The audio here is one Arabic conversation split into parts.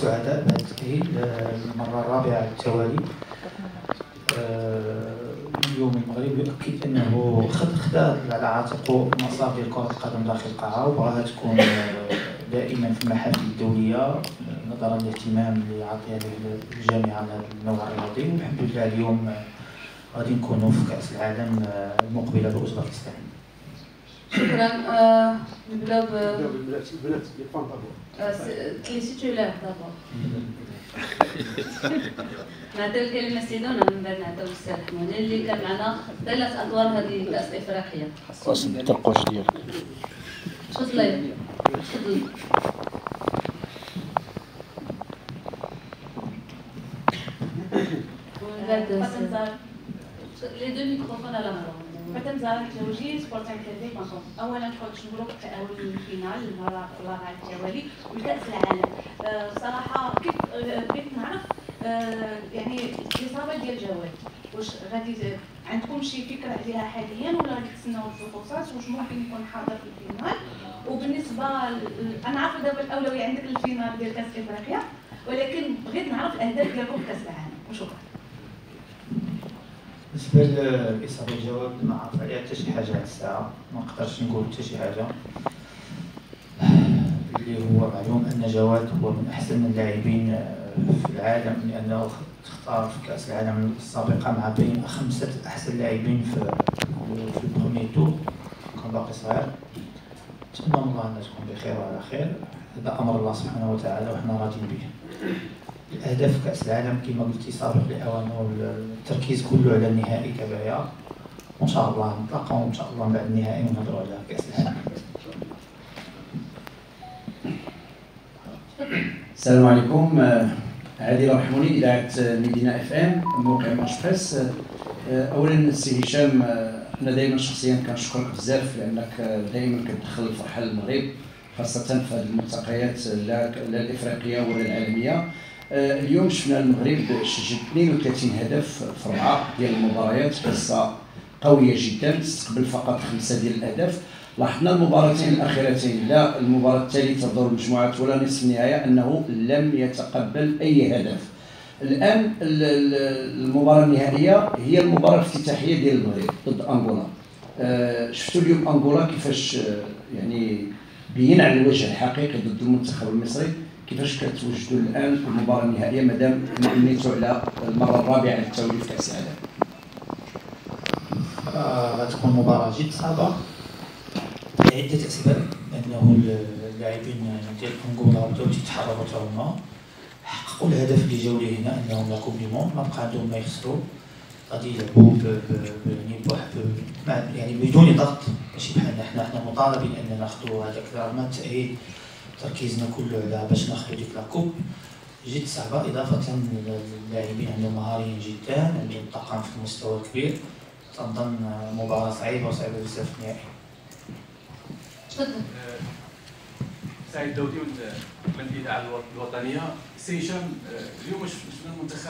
سعداء بهذا التأهيل المرة الرابعة على التوالي. اليوم المغرب يؤكد أنه خدا على عاتقه مسار ديال كرة القدم داخل القاعة وبغاها تكون دائما في المحافل الدولية نظرا للاهتمام اللي عطيها الجامعة لهذا النوع الرياضي. والحمد لله اليوم غادي نكونوا في كأس العالم المقبلة بأوزبكستان. شكرا. نبداو بالبنات لي تيتولار دابا. نعطيو الكلمة لسيدونا من بعد نعطيو للسي حموني اللي كان معنا ثلاث أدوار هذه كأس الإفريقية. خاص الترقوش ديالك. تفضلي. تفضلي. Les deux microphones à la main. مدام زهرة الجوجي سبورتين تيلي ماكم. أولا نحاول نقولوا التأهل للفينال الرابع التوالي لكأس العالم. صراحة كيف بغيت نعرف يعني الإصابة ديال جواد واش غادي عندكم شي فكرة عليها حاليا ولا غادي تستناو الفحوصات واش ممكن يكون حاضر في الفينال؟ وبالنسبة أنا عارفة دابا الأولوية عندك للفينال ديال كأس إفريقيا ولكن بغيت نعرف الأهداف ديالكم في كأس العالم. وشكرا. بالنسبه للاصابه الجواب ما عرف عليها حتى شي حاجه هاد الساعه، ما نقدرش نقول حتى شي حاجه. اللي هو معلوم ان جواد هو من احسن اللاعبين في العالم لانه تختار في كاس العالم السابقه مع بين 5 احسن لاعبين في البروميي تور كان باقي صغير. نتمنى من الله ان تكون بخير وعلى خير، هذا امر الله سبحانه وتعالى وحنا راضين به. الأهداف في كأس العالم كما قلتي سابق لأوانه والتركيز كله على النهائي دابا، وإن شاء الله نتلاقاو إن شاء الله بعد النهائي ونهضروا على كأس العالم. السلام عليكم. عادل رحموني، إذاعة مدينة اف ام، موقع ماتش بريس. أولا السي هشام، أنا دائما شخصيا كنشكرك بزاف لأنك دائما كتدخل الفرحة للمغرب خاصة في هذه الملتقيات لا الإفريقية ولا العالمية. اليوم شفنا المغرب سجل 32 هدف في 4 ديال المباريات، قصة قوية جدا، تستقبل فقط 5 ديال الأهداف. لاحظنا المباراتين الأخيرتين، لا المباراة الثالثة في دور المجموعات ولا نصف النهاية، أنه لم يتقبل أي هدف. الآن المباراة النهائية هي المباراة الافتتاحية ديال المغرب ضد أنغولا. شفتوا اليوم أنغولا كيفاش يعني بين على الوجه الحقيقي ضد المنتخب المصري. كيفاش كتوجدوا الان في المباراه النهائيه مادام نيتوا على المره الرابعه على التوالي في كاس العالم؟ غتكون مباراه جد صعبه لعده اسباب، انه اللاعبين ديال انغولا بداو تيتحركوا حتى هما، حققوا الهدف اللي جاو ليه هنا انهم لا كوب دي موند، ما بقى عندهم ما يخسروا، غادي يلعبوا يعني بدون ضغط، ماشي بحالنا حنا مطالبين اننا ناخذوا هذاك رغم التاهيل تركيزنا كله على باش ناخذوا ديك لاكوب جد صعبه، اضافه للاعبين عندهم مهاريين جدا، عندهم طاقم في المستوى الكبير. تنظن مباراه صعيبه بزاف في النهائي. تفضل. سعيد داودي من الاذاعه الوطنيه. سي هشام، اليوم شفنا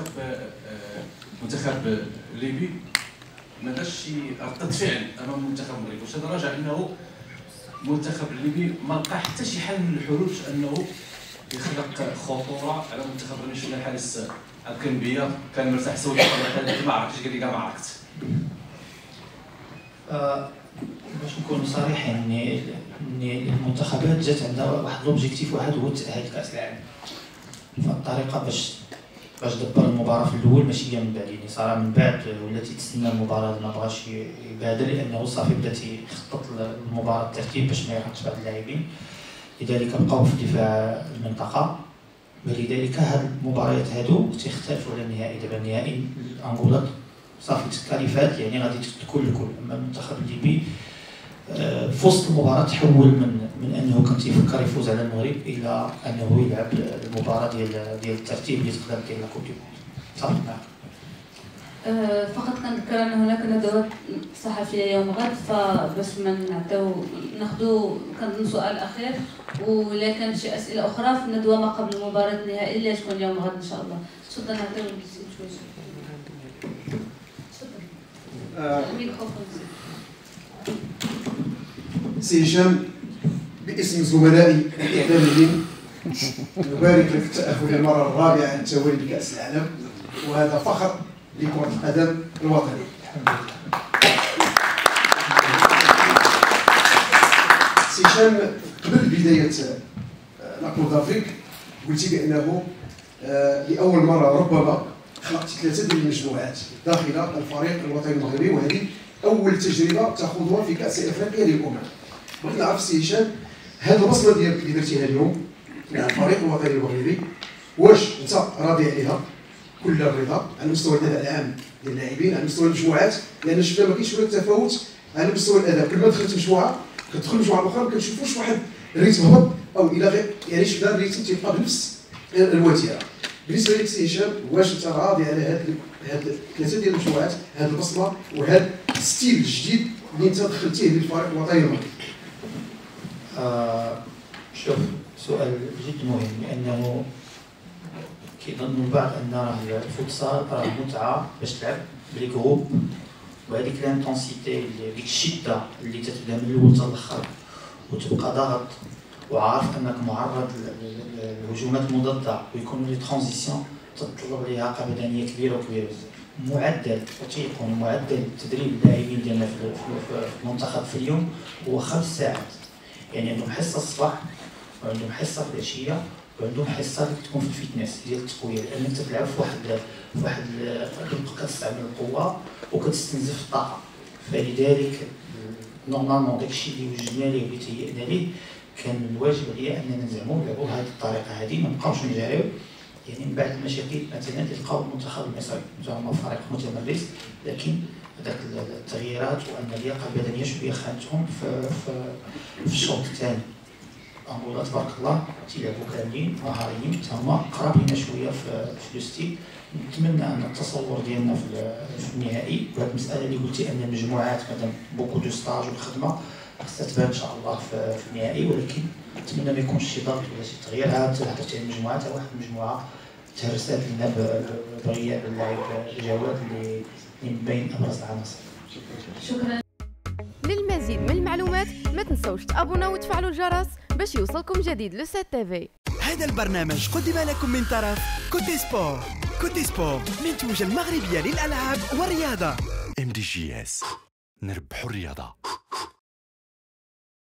المنتخب الليبي ما دارش شي رده فعل امام المنتخب المغربي، واش هذا راجع انه المنتخب الليبي ما لقى حتى شي حل من الحلول باش انه يخلق خطوره على المنتخب المغربي؟ شفنا الحارس الكنبيه كان مرتاح سوي ما عرفتش قال لي كاع ما عرفت. باش نكون صريحين ان المنتخبات جات عندها واحد لوبجيكتيف واحد هو التاهل لكاس العالم. فالطريقه باش دبر المباراه في الاول ماشي هي من بعد، يعني صراحه من بعد ولا تيتسنى المباراه ما بغاش يبادر لانه صافي بدا تيخطط المباراه الترتيب باش ما يحطش بعض اللاعبين، لذلك بقاو في دفاع المنطقه. ولذلك هاد المباريات هادو تيختلفوا على النهائي. دابا النهائي انغولا صافي تكاليفات يعني غادي تكون الكل، اما المنتخب الليبي في وسط المباراه تحول من انه كان تيفكر يفوز على المغرب الى انه يلعب المباراه ديال الترتيب اللي تقدر دير لا كوب دي موند. صافي معك. فقط كنذكر ان هناك ندوات صحفيه يوم غد، فباش ما ناخذوا كنظن سؤال اخير ولا كان شي اسئله اخرى في الندوه ما قبل المباراه النهائيه اللي تكون يوم غد ان شاء الله. تفضل نعطيو شويه. تفضل. الميكروفون. سي هشام، باسم زملائي الاعلاميين نبارك لك في التأهل للمرة الرابعة على التوالي لكأس العالم، وهذا فخر لكرة القدم الوطنية. سي هشام، قبل بداية لا كوب دافريك قلتي بأنه لأول مرة ربما خلقت 3 ديال المجموعات داخل الفريق الوطني المغربي، وهذه أول تجربة تأخذها في كأس أفريقيا للأمم. بغيت نعرف سي هشام، هذه البصمة ديالك اللي درتيها اليوم مع الفريق الوطني المغربي، واش أنت راضي عليها كل الرضا على مستوى الأداء العام ديال اللاعبين، على مستوى المجموعات؟ لأن شفنا ما كاينش هناك تفاوت على مستوى الأداء، كل ما دخلت مجموعة كتدخل مجموعة أخرى ما كنشوفوش واحد الريتم هبط أو إلى غير، يعني شفنا الريتم تيبقى بنفس الوتيرة. بالنسبة لك سي هشام، واش أنت راضي على هاد 3 ديال المجموعات، هاد البصمة وهاد الستيل الجديد اللي أنت دخلتيه للفريق الوطني المغربي؟ شوف، سؤال جد مهم، لأنه كيظن البعض أن الفوتسال راه متعة باش تلعب بلي جروب، وهذيك لانتونسيتي ديك الشدة اللي تتبدا من الأول حتى الآخر وتبقى ضاغط وعارف أنك معرض للهجومات المضادة، ويكون لي ترانزيسيون تتطلب لياقة بدنية كبيرة وكبيرة بزاف. معدل تيكون معدل تدريب اللاعبين ديالنا في المنتخب في اليوم هو 5 ساعات، يعني عندهم حصة الصباح وعندهم حصة في العشية وعندهم حصة اللي تكون في الفيتنس ديال التقوية، لأنك تلعب في واحد كتستعمل القوة وكتستنزف الطاقة. فلذلك نورمالمون داكشي اللي وجدنا ليه واللي تهيأنا ليه كان من الواجب عليا أننا نزعمو نلعبو بهذه الطريقة هذه، ما نبقاوش نجريو. يعني من بعد المشاكل مثلا تلقاو المنتخب المصري هما فريق متمرس، لكن هذاك التغييرات وأن اللياقة البدنية شوية خانتهم في الشوط الثاني. أنغولا تبارك الله تيلعبوا كاملين مهاريين، هما قرابين شويه في لو ستيل. نتمنى ان التصور ديالنا في النهائي، وهذه المساله اللي قلتي ان المجموعات مادام بوكو دو ستاج والخدمه خاصها تبان ان شاء الله في النهائي، ولكن نتمنى ما يكونش شي ضغط ولا شي تغييرات. هضرتي على المجموعات، واحد المجموعه تهرست لنا بغياب اللاعب جواد اللي من بين ابرز العناصر. شكرا. للمزيد من المعلومات ما تنسوش تابوناو وتفعلوا الجرس باش يوصلكم جديد لو 7 تيفي. هذا البرنامج قدم لكم من طرف كوتي سبور. كوتي سبور منتوجة المغربية للألعاب والرياضة. MDGS، نربحوا الرياضة.